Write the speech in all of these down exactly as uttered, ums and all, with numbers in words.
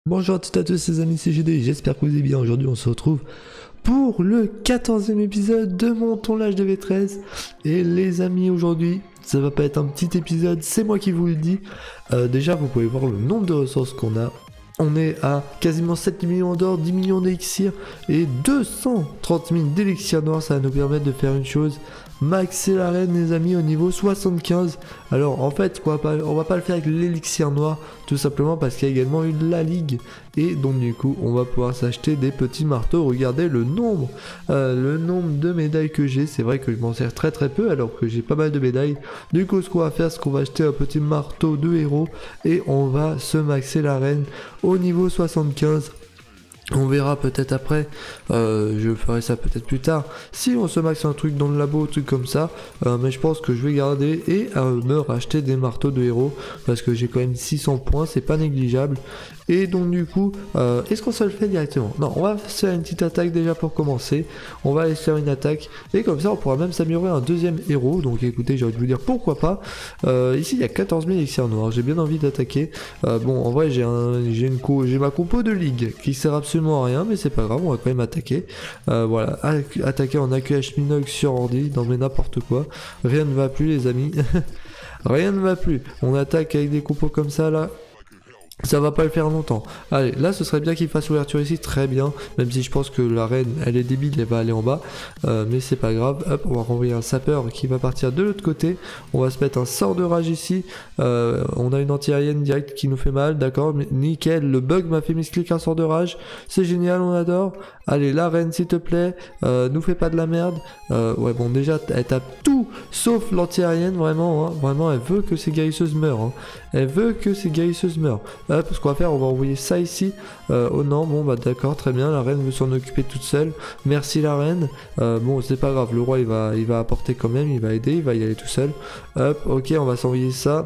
Bonjour à toutes et à tous les amis, c'est G D, j'espère que vous allez bien. Aujourd'hui on se retrouve pour le quatorzième épisode de mon ton l'âge de V treize. Et les amis, aujourd'hui ça va pas être un petit épisode, c'est moi qui vous le dis. euh, Déjà vous pouvez voir le nombre de ressources qu'on a. On est à quasiment sept millions d'or, dix millions d'élixirs et deux cent trente mille d'élixirs noirs. Ça va nous permettre de faire une chose, maxer l'arène les amis au niveau soixante-quinze. Alors en fait on va pas, on va pas le faire avec l'élixir noir, tout simplement parce qu'il y a également eu la ligue. Et donc du coup on va pouvoir s'acheter des petits marteaux. Regardez le nombre euh, le nombre de médailles que j'ai. C'est vrai que je m'en sers très très peu alors que j'ai pas mal de médailles. Du coup ce qu'on va faire, c'est qu'on va acheter un petit marteau de héros et on va se maxer l'arène au niveau soixante-quinze. On verra peut-être après, euh, je ferai ça peut-être plus tard, si on se maxe un truc dans le labo, un truc comme ça, euh, mais je pense que je vais garder et euh, me racheter des marteaux de héros, parce que j'ai quand même six cents points, c'est pas négligeable. Et donc du coup, euh, est-ce qu'on se le fait directement? Non, on va faire une petite attaque déjà pour commencer, on va aller faire une attaque, et comme ça on pourra même s'améliorer un deuxième héros. Donc écoutez, j'ai envie de vous dire pourquoi pas. Euh, ici il y a quatorze mille élixirs noirs, j'ai bien envie d'attaquer. Euh, bon en vrai j'ai un, j'ai une co, j'ai ma compo de ligue qui sert absolument à rien, mais c'est pas grave, on va quand même attaquer. Euh, voilà, attaquer en A Q H Minox sur ordi, non mais n'importe quoi, rien ne va plus les amis. Rien ne va plus, on attaque avec des compos comme ça là. Ça va pas le faire longtemps. Allez, là ce serait bien qu'il fasse ouverture ici, très bien. Même si je pense que la reine, elle est débile, elle va aller en bas. Euh, mais c'est pas grave. Hop, on va renvoyer un sapeur qui va partir de l'autre côté. On va se mettre un sort de rage ici. Euh, on a une anti-aérienne directe qui nous fait mal, d'accord. Nickel, le bug m'a fait misclick un sort de rage. C'est génial, on adore. Allez, la reine s'il te plaît, euh, nous fais pas de la merde. Euh, ouais bon déjà, elle tape tout sauf l'anti-aérienne, vraiment. Hein. Vraiment, elle veut que ces guérisseuses meurent. Hein. Elle veut que ces guérisseuses meurent. Hop, ce qu'on va faire, on va envoyer ça ici. Euh, oh non, bon bah d'accord, très bien, la reine veut s'en occuper toute seule. Merci la reine. Euh, bon, c'est pas grave, le roi il va, il va apporter quand même, il va aider, il va y aller tout seul. Hop, ok, on va s'envoyer ça.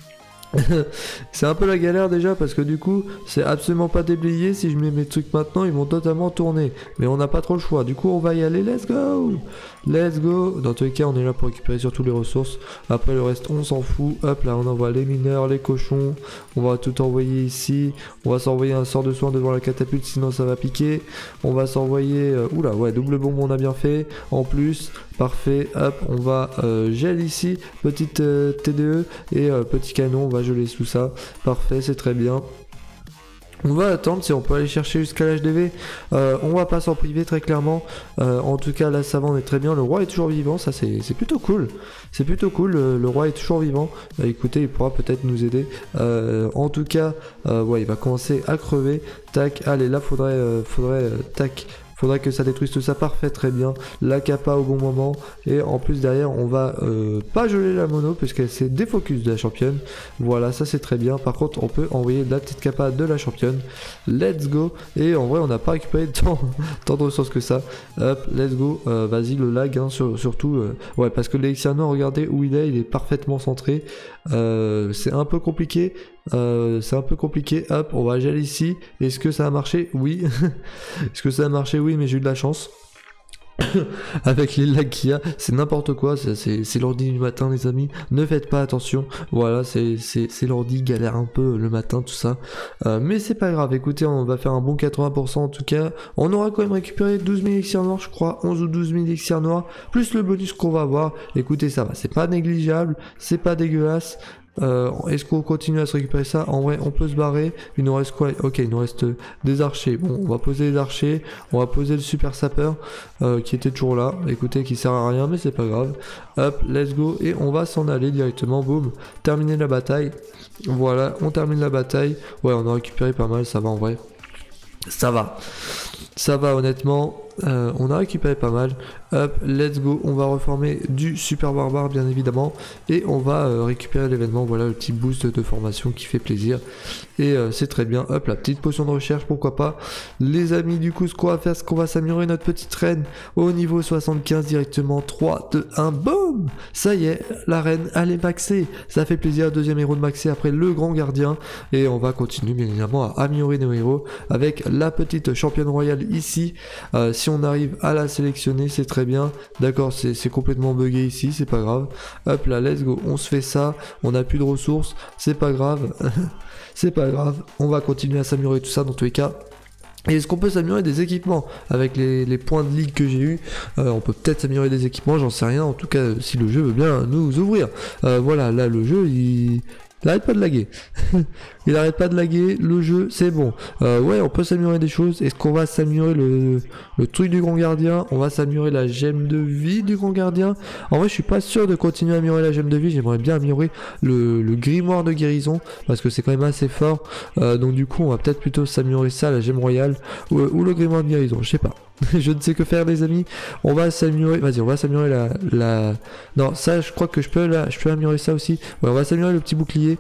C'est un peu la galère déjà parce que du coup c'est absolument pas déblayé. Si je mets mes trucs maintenant ils vont totalement tourner, mais on n'a pas trop le choix, du coup on va y aller. Let's go, let's go. Dans tous les cas on est là pour récupérer surtout les ressources. Après le reste on s'en fout. Hop là on envoie les mineurs, les cochons. On va tout envoyer ici. On va s'envoyer un sort de soin devant la catapulte, sinon ça va piquer. On va s'envoyer euh, oula ouais, double bombe, on a bien fait en plus. Parfait, hop, on va euh, gel ici, petite euh, T D E et euh, petit canon, on va geler sous ça. Parfait, c'est très bien. On va attendre si on peut aller chercher jusqu'à l'H D V. Euh, on va pas s'en priver très clairement. Euh, en tout cas, la savane est très bien. Le roi est toujours vivant, ça c'est plutôt cool. C'est plutôt cool, le, le roi est toujours vivant. Euh, écoutez, il pourra peut-être nous aider. Euh, en tout cas, euh, ouais, il va commencer à crever. Tac, allez, là faudrait, euh, faudrait, euh, tac. Faudrait que ça détruise tout ça, parfait, très bien. La capa au bon moment. Et en plus derrière, on va euh, pas geler la mono puisqu'elle s'est défocus de la championne. Voilà, ça c'est très bien. Par contre, on peut envoyer la petite capa de la championne. Let's go. Et en vrai, on n'a pas récupéré tant, tant de ressources que ça. Hop, let's go. Euh, Vas-y, le lag, hein, sur, surtout. Euh, ouais, parce que l'élixir noir, regardez où il est, il est parfaitement centré. Euh, c'est un peu compliqué. Euh, c'est un peu compliqué. Hop, on va geler ici. Est-ce que ça a marché? Oui. Est-ce que ça a marché? Oui, mais j'ai eu de la chance. Avec les lags qu'il y a, c'est n'importe quoi. C'est l'ordi du matin, les amis. Ne faites pas attention. Voilà, c'est l'ordi galère un peu le matin, tout ça. Euh, mais c'est pas grave. Écoutez, on va faire un bon quatre-vingts pour cent en tout cas. On aura quand même récupéré douze mille élixirs noirs, je crois. onze ou douze mille élixirs noirs. Plus le bonus qu'on va avoir. Écoutez, ça va. C'est pas négligeable. C'est pas dégueulasse. Euh, Est-ce qu'on continue à se récupérer ça? En vrai, on peut se barrer. Il nous reste quoi? Ok, il nous reste des archers. Bon, on va poser les archers. On va poser le super sapeur euh, qui était toujours là. Écoutez, qui sert à rien, mais c'est pas grave. Hop, let's go. Et on va s'en aller directement. Boum. Terminer la bataille. Voilà, on termine la bataille. Ouais, on a récupéré pas mal. Ça va en vrai. Ça va. Ça va honnêtement. Euh, on a récupéré pas mal. Hop, let's go. On va reformer du super barbare bien évidemment. Et on va euh, récupérer l'événement. Voilà le petit boost de formation qui fait plaisir. Et euh, c'est très bien. Hop, la petite potion de recherche, pourquoi pas. Les amis, du coup, ce qu'on va faire, c'est qu'on va s'améliorer notre petite reine au niveau soixante-quinze directement. trois, deux, un, boum. Ça y est, la reine, elle est maxée. Ça fait plaisir. Deuxième héros de maxé après le grand gardien. Et on va continuer bien évidemment à améliorer nos héros avec la petite championne royale ici. Euh, si on arrive à la sélectionner, c'est très bien. D'accord, c'est complètement bugué ici, c'est pas grave. Hop là, let's go. On se fait ça. On n'a plus de ressources, c'est pas grave. c'est pas grave, on va continuer à s'améliorer tout ça dans tous les cas. Et est-ce qu'on peut s'améliorer des équipements avec les, les points de ligue que j'ai eu? euh, On peut peut-être s'améliorer des équipements, j'en sais rien. En tout cas, si le jeu veut bien nous ouvrir. Euh, voilà, là le jeu il... Il arrête pas de laguer. Il arrête pas de laguer. Le jeu, c'est bon. Euh, ouais, on peut s'améliorer des choses. Est-ce qu'on va s'améliorer le, le truc du grand gardien? On va s'améliorer la gemme de vie du grand gardien. En vrai, je suis pas sûr de continuer à améliorer la gemme de vie. J'aimerais bien améliorer le, le grimoire de guérison parce que c'est quand même assez fort. Euh, donc du coup, on va peut-être plutôt s'améliorer ça, la gemme royale ou, ou le grimoire de guérison. Je sais pas. Je ne sais que faire, les amis. On va s'améliorer. Vas-y, on va s'améliorer la, la. Non, ça, je crois que je peux là. Je peux améliorer ça aussi. Ouais, on va s'améliorer le petit bouclier.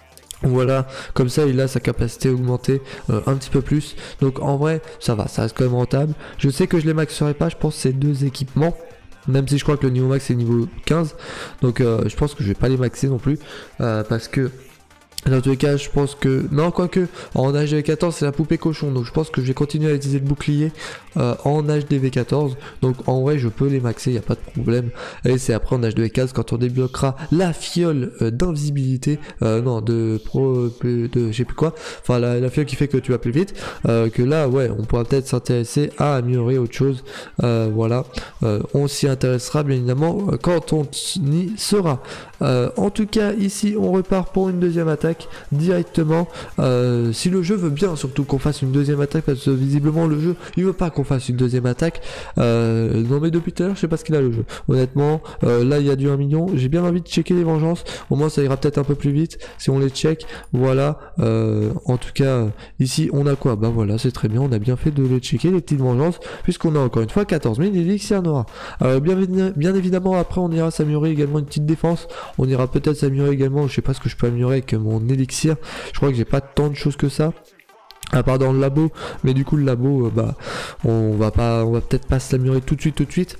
Voilà, comme ça il a sa capacité augmentée euh, un petit peu plus. Donc en vrai, ça va, ça reste quand même rentable. Je sais que je les maxerai pas, je pense ces deux équipements. Même si je crois que le niveau max c'est niveau quinze. Donc euh, je pense que je vais pas les maxer non plus. Euh, parce que dans tous les cas, je pense que... Non, quoique, en H D V quatorze, c'est la poupée cochon. Donc, je pense que je vais continuer à utiliser le bouclier euh, en H D V quatorze. Donc, en vrai, je peux les maxer, il n'y a pas de problème. Et c'est après en H D V quinze, quand on débloquera la fiole euh, d'invisibilité. Euh, non, de pro... de je sais plus quoi. Enfin, la, la fiole qui fait que tu vas plus vite. Euh, que là, ouais, on pourra peut-être s'intéresser à améliorer autre chose. Euh, voilà. Euh, on s'y intéressera, bien évidemment, quand on y sera. Euh, en tout cas, ici, on repart pour une deuxième attaque. Directement, euh, si le jeu veut bien surtout qu'on fasse une deuxième attaque, parce que visiblement le jeu il veut pas qu'on fasse une deuxième attaque. Euh, non mais depuis tout à l'heure je sais pas ce qu'il a le jeu, honnêtement. Euh, là il y a du un million, j'ai bien envie de checker les vengeances, au moins ça ira peut-être un peu plus vite si on les check. Voilà, euh, en tout cas ici on a quoi? Bah voilà, c'est très bien, on a bien fait de les checker les petites vengeances, puisqu'on a encore une fois quatorze mille élixirs noirs. Alors bien, bien évidemment après on ira s'améliorer également une petite défense, on ira peut-être s'améliorer également, je sais pas ce que je peux améliorer avec mon élixir, je crois que j'ai pas tant de choses que ça à part dans le labo, mais du coup le labo euh, bah on va pas on va peut-être pas s'améliorer tout de suite tout de suite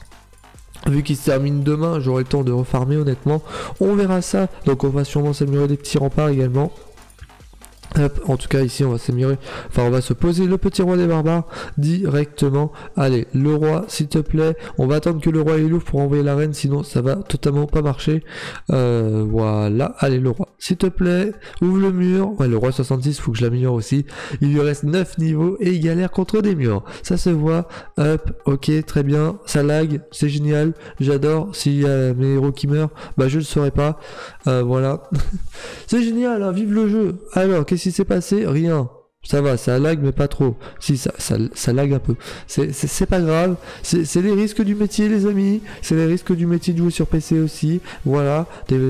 vu qu'il se termine demain. J'aurai le temps de refarmer, honnêtement, on verra ça. Donc on va sûrement s'améliorer des petits remparts également. Hop, en tout cas ici on va s'améliorer, enfin on va se poser le petit roi des barbares directement. Allez, le roi s'il te plaît, on va attendre que le roi il ouvre pour envoyer la reine, sinon ça va totalement pas marcher. Euh, voilà, allez le roi s'il te plaît, ouvre le mur. Ouais, le roi soixante-six, faut que je l'améliore aussi, il lui reste neuf niveaux et il galère contre des murs, ça se voit. Hop, ok, très bien, ça lag, c'est génial, j'adore. S'il y a mes héros qui meurent, bah je le saurais pas. Euh, voilà. C'est génial, hein, vive le jeu. Alors, qu'est-ce qui s'est passé? Rien. Ça va, ça lag mais pas trop. Si, ça, ça, ça lag un peu. C'est pas grave. C'est les risques du métier, les amis. C'est les risques du métier de jouer sur P C aussi. Voilà.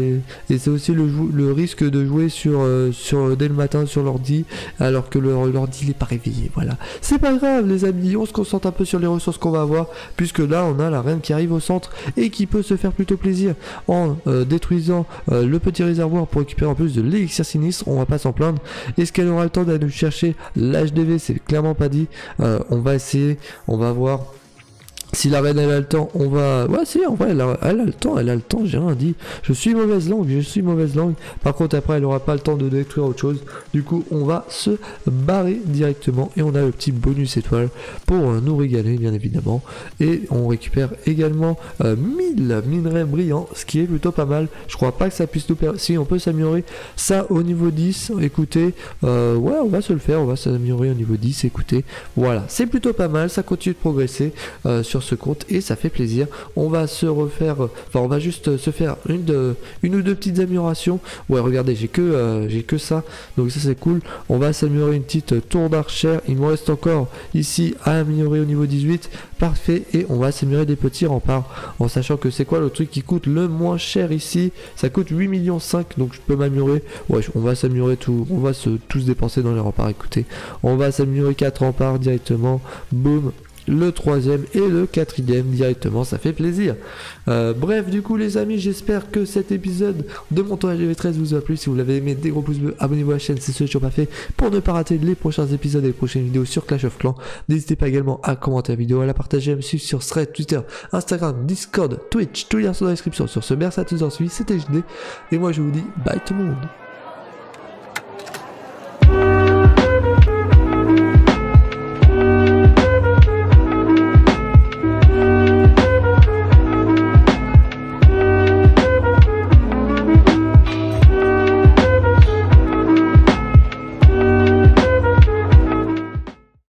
Et c'est aussi le, le risque de jouer sur, euh, sur dès le matin sur l'ordi, alors que l'ordi n'est pas réveillé. Voilà. C'est pas grave, les amis. On se concentre un peu sur les ressources qu'on va avoir, puisque là, on a la reine qui arrive au centre et qui peut se faire plutôt plaisir en euh, détruisant euh, le petit réservoir pour récupérer en plus de l'élixir sinistre. On va pas s'en plaindre. Est-ce qu'elle aura le temps d'aller nous chercher l'H D V? C'est clairement pas dit. Euh, on va essayer, on va voir. Si la reine elle a le temps, on va... Ouais si, en vrai elle a, elle a le temps, elle a le temps, j'ai rien dit. Je suis mauvaise langue, je suis mauvaise langue. Par contre après elle aura pas le temps de détruire autre chose. Du coup on va se barrer directement et on a le petit bonus étoile pour euh, nous régaler bien évidemment. Et on récupère également euh, mille minerais brillants, ce qui est plutôt pas mal. Je crois pas que ça puisse nous permettre... Si on peut s'améliorer ça au niveau dix, écoutez, euh, ouais on va se le faire, on va s'améliorer au niveau dix, écoutez. Voilà, c'est plutôt pas mal, ça continue de progresser euh, sur ce compte et ça fait plaisir. On va se refaire, enfin on va juste se faire une, de, une ou deux petites améliorations. Ouais regardez, j'ai que euh, j'ai que ça, donc ça c'est cool. On va s'améliorer une petite tour d'archère. Il me reste encore ici à améliorer au niveau dix-huit, parfait. Et on va s'améliorer des petits remparts, en sachant que c'est quoi le truc qui coûte le moins cher ici? Ça coûte huit millions cinq, donc je peux m'améliorer. Ouais, on va s'améliorer tout, on va se tous dépenser dans les remparts. Écoutez, on va s'améliorer quatre remparts directement, boum. Le troisième et le quatrième directement, ça fait plaisir. Euh, bref, du coup les amis, j'espère que cet épisode de mon H D V treize vous a plu. Si vous l'avez aimé, des gros pouces bleus, abonnez-vous à la chaîne si ce n'est toujours pas fait pour ne pas rater les prochains épisodes et les prochaines vidéos sur Clash of Clans. N'hésitez pas également à commenter la vidéo, à la partager, à me suivre sur Threads, Twitter, Instagram, Discord, Twitch, tous les liens sont dans la description. Sur ce, merci à tous d'avoir suivi, c'était J D et moi je vous dis bye tout le monde.